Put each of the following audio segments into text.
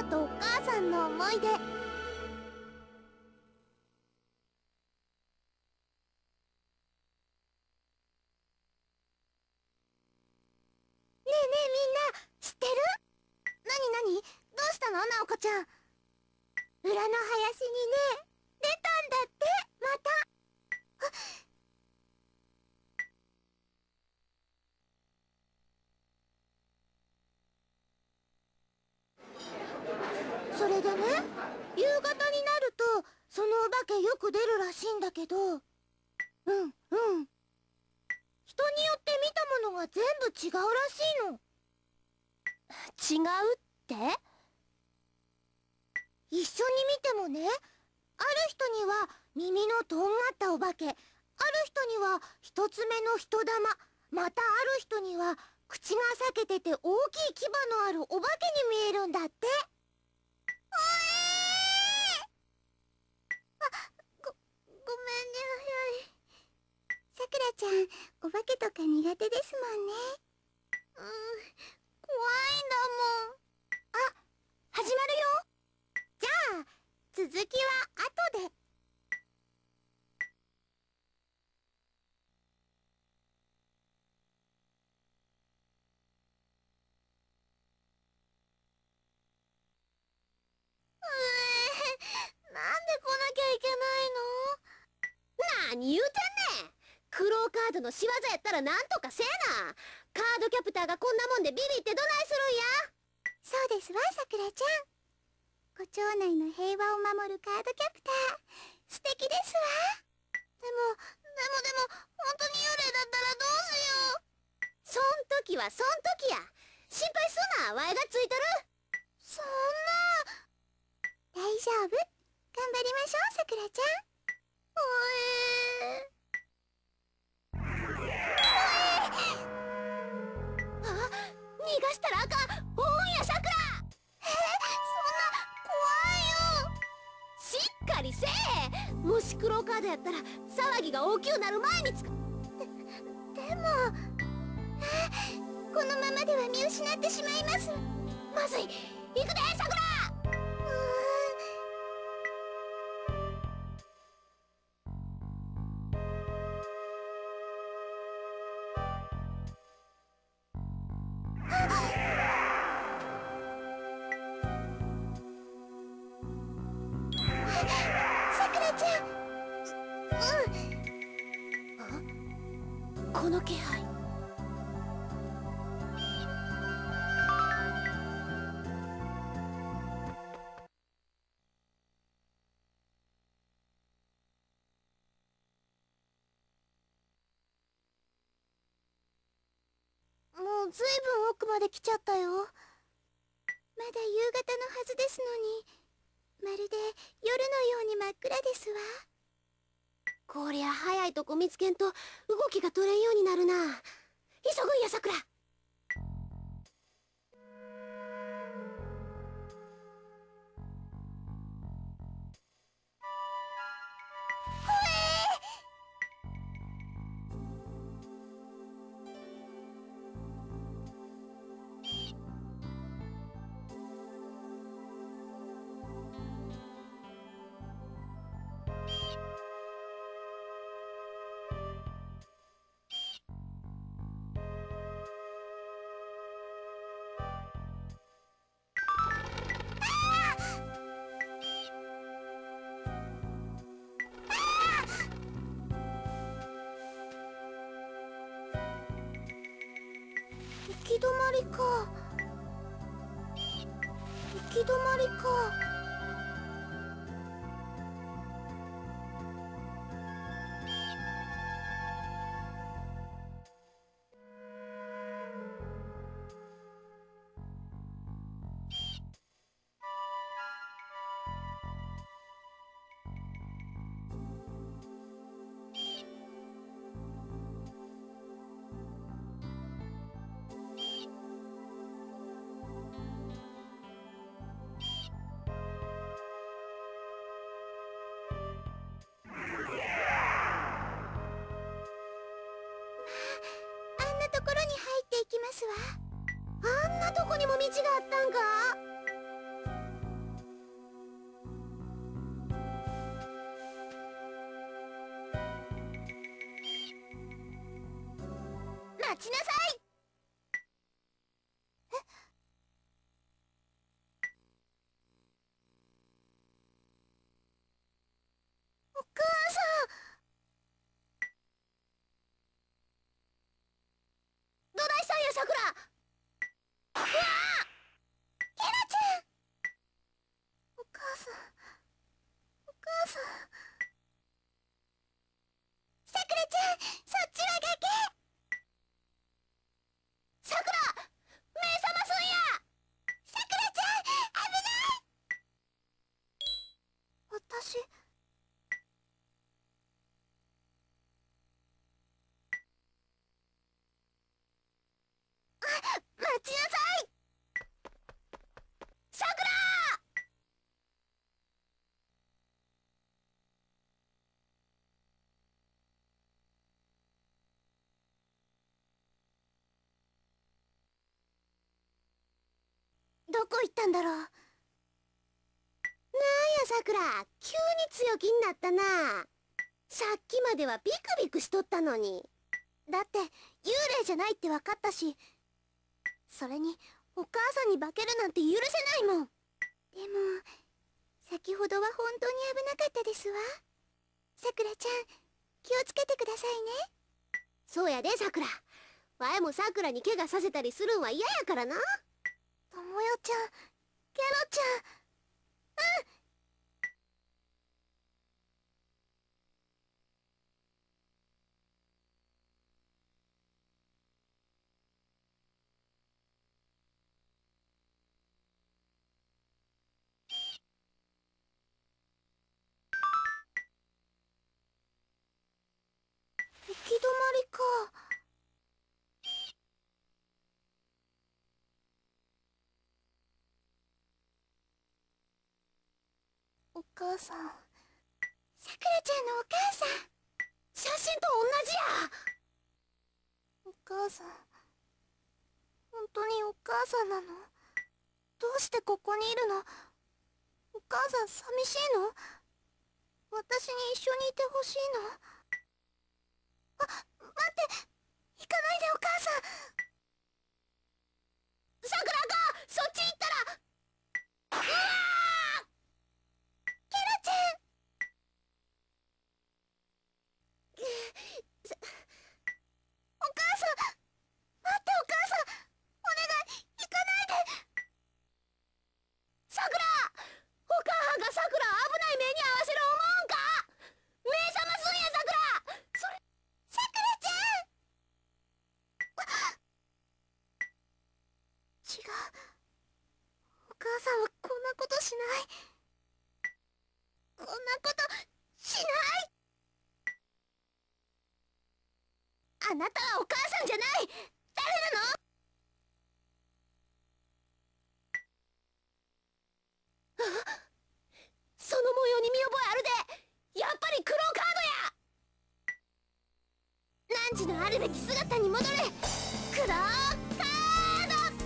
とお母さんの思い出。ねえねえ、みんな知ってる？なにどうしたの、ナオコちゃん。裏の林にね、出たんだって、また。それでね、夕方になるとそのお化けよく出るらしいんだけど、人によって見たものが全部違うらしいの。 違うって？ 一緒に見てもね、ある人には耳のとんがったお化け、ある人には一つ目の人玉、またある人には口が裂けてて大きい牙のあるお化けに見えるんだって。ごめんね、さくらちゃん、お化けとか苦手ですもんね。怖いんだもん。あ、始まるよ。じゃあ、続きは後で。なんで来なきゃいけないの？ 何言うてんねん。クローカードの仕業やったらなんとかせえな。カードキャプターがこんなもんでビビってどないするんや。 そうですわ、さくらちゃん。ご町内の平和を守るカードキャプター、素敵ですわ。でも、本当に幽霊だったらどうしよう。 そん時はそん時や。心配すな、わいがついてる。 そんな。大丈夫。頑張りましょう、さくらちゃん。 あ、逃がしたらあかん。おんや、さくら。 そんな、怖いよ。 しっかりせえ。もしクローカードやったら騒ぎが大きくなる前にでも、このままでは見失ってしまいます。 まずい。行くで、さくら。 さくらちゃあ、 ん。 この気配。 もうずいぶん奥まで来ちゃったよ。まだ夕方のはずですのに、まるで夜のように真っ暗ですわ。 こりゃ早いとこ見つけんと動きが取れんようになるな。急ぐんや、さくら。 行き止まりか。行き止まりか。ところに入っていきますわ。 あんなとこにも道があったんか。 待ちなさい。 お母さん。 どないしたんや、さくら。うわあ、 ケロちゃん。お母さん、お母さん。さくらちゃん、そっちは崖。 さくら、目覚ますんや。 さくらちゃん、危ない。私。待ちなさい。 さくら。 どこ行ったんだろう。 なんや、さくら、急に強気になったな。さっきまではビクビクしとったのに。 だって幽霊じゃないって分かったし、それにお母さんに化けるなんて許せないもん。でも先ほどは本当に危なかったですわ。さくらちゃん、気をつけてくださいね。 そうやで、さくら。わいもさくらに怪我させたりするんは嫌やからな。 ともよちゃん、ケロちゃん。行き止まりか。お母さん。さくらちゃんのお母さん。 写真と同じや。 お母さん、本当にお母さんなの？どうしてここにいるの？お母さん寂しいの？私に一緒にいてほしいの？待って、行かないでお母さん。 さくらがそっち行ったら。うわー！ ケロちゃん。お母さん、待ってお母さん、お願い、行かないで。 さくら、お母はんがさくら危ない目に遭わせる思うんか。目覚ますんや、さくら。それ。 さくらちゃん。違う。お母さんはこんなことしない。こんなことしない。あなたはお母さんじゃない。誰なの？ その模様に見覚えあるで。やっぱりクローカードや。 汝のあるべき姿に戻れ。クローカード。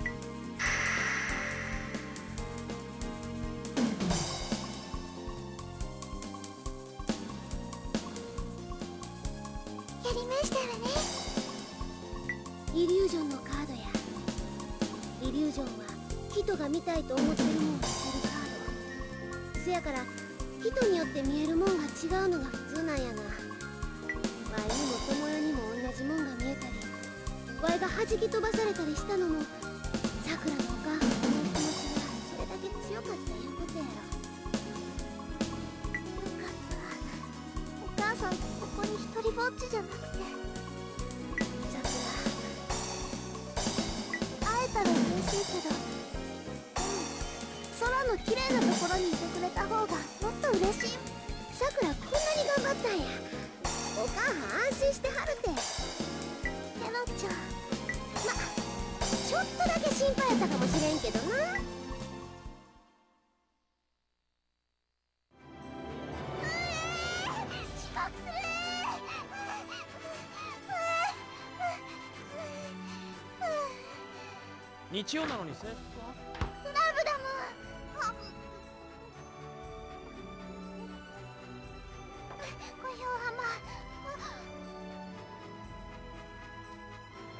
やりましたわね。 イリュージョンのカードや。イリュージョンは人が見たいと思ってるもんを見せるカード。せやから人によって見えるもんが違うのが普通なんやな。わいにも友よにも同じもんが見えたり、わいが弾き飛ばされたりしたのもさくらのお母さんの思う気持ちがそれだけ強かったいうことやろ。 よかった。お母さんここに一人ぼっちじゃなくて。 さく会えたら嬉しいけど、空の綺麗なところにいてくれた方がもっと嬉しい。 ら、さくらこんなに頑張ったんや。お母はん安心してはるて。 ケロちゃん。 ちょっとだけ心配やったかもしれんけどな。 遅刻する。 日曜なのに制服は？ クラブだもん。小兵浜。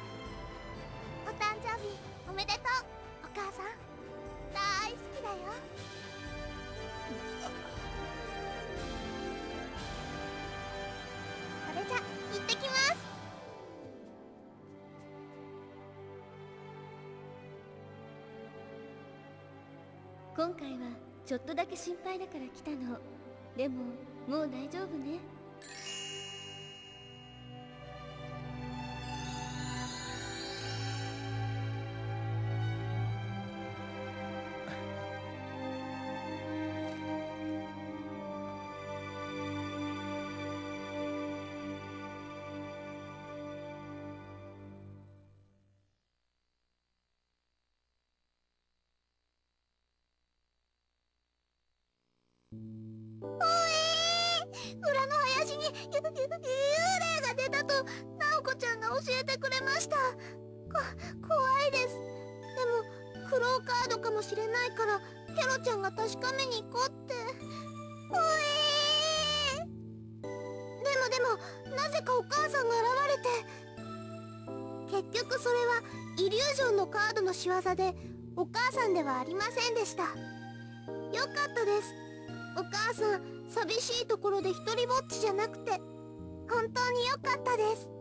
今回はちょっとだけ心配だから来たの。でももう大丈夫ね。 裏の林に幽霊が出たとナオコちゃんが教えてくれました。怖いです。でもクローカードかもしれないからケロちゃんが確かめに行こうって。でもなぜかお母さんが現れて、結局それはイリュージョンのカードの仕業でお母さんではありませんでした。よかったです。お母さん寂しいところで一人ぼっちじゃなくて本当によかったです。